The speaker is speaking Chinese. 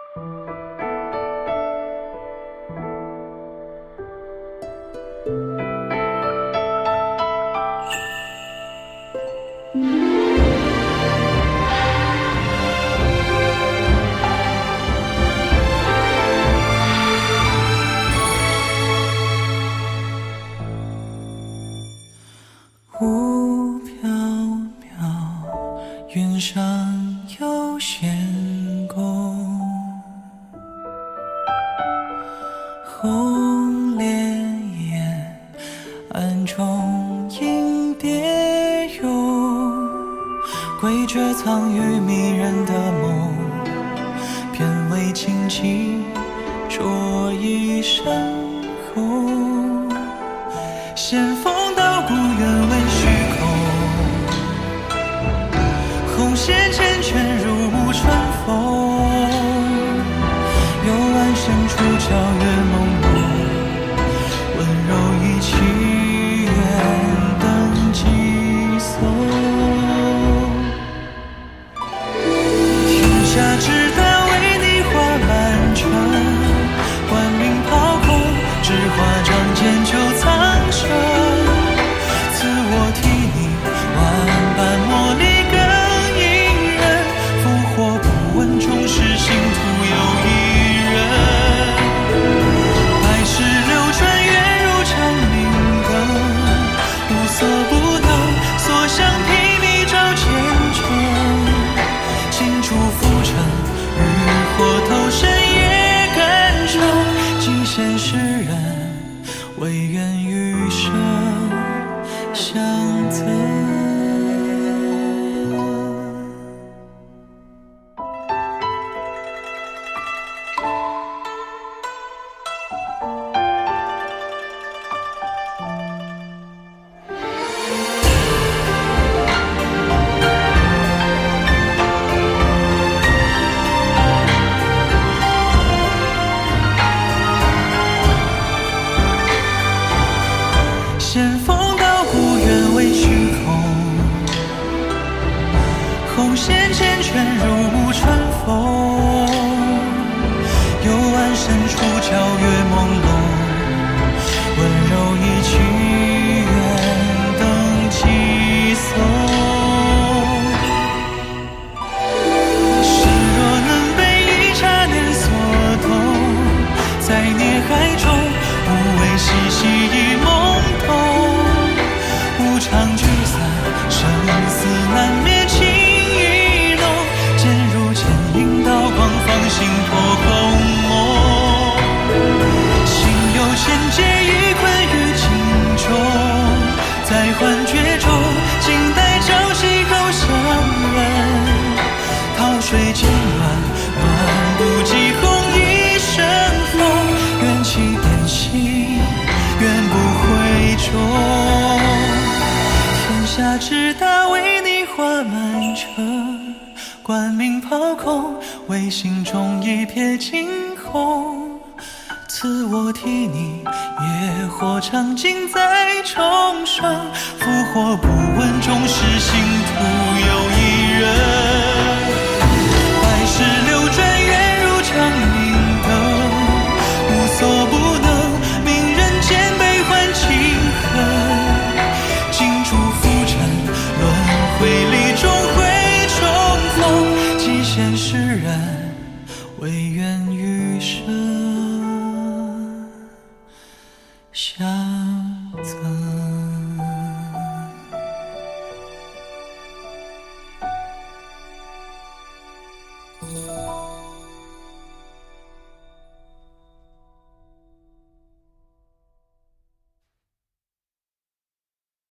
雾飘渺，云上有仙宫，红莲烟，暗中引蝶涌，归绝藏于迷人的梦，片尾轻轻着一身红，仙风道不愿为虚空，红线缱绻如春风，幽暗深处皎月朦胧，温柔一起远灯寄送，天下之大为你画满城，冠名抛空，纸画仗剑就苍生，赐我替你万般磨砺更隐忍，复活不问终是心徒有一人，百世流转月如长明灯，无所不能，所向披靡照前程，尽祝浮沉，浴火投身也甘诚，尽现世人，唯愿余生相赠。仙风道不愿为虚空，红线缱绻如春风，幽暗深处皎月朦胧，温柔一曲远灯寄送，是若能被一刹念所动，在孽海中无畏嬉戏一梦痛，无常聚散，生死难免情意浓，渐如剑影刀光，放心破空梦，心有千劫已困于镜中，在幻觉中静待朝夕后相认，桃水渐暖，暖不及红一生风，缘起变心，愿不回终，天下之大为你画满城，冠名抛空，为心中一瞥惊鸿，赐我替你野火长尽再重生，复活不问终是心徒有一人，百世流转月如长明灯，无所不能，明人间悲欢情恨，尽祝浮沉，轮回里终会重逢，极限世人，唯愿余生相赠。